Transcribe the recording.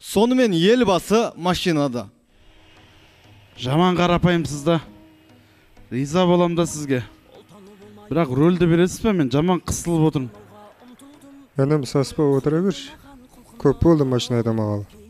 Сонымен елбасы машинада. Жаман карапайымсыз да. Риза болам да сизге. Бирок рөлдү бересиз бе? Мен жаман кысылып отурмун. Энем саспа отура берши. Көп болду машина айдамагалы.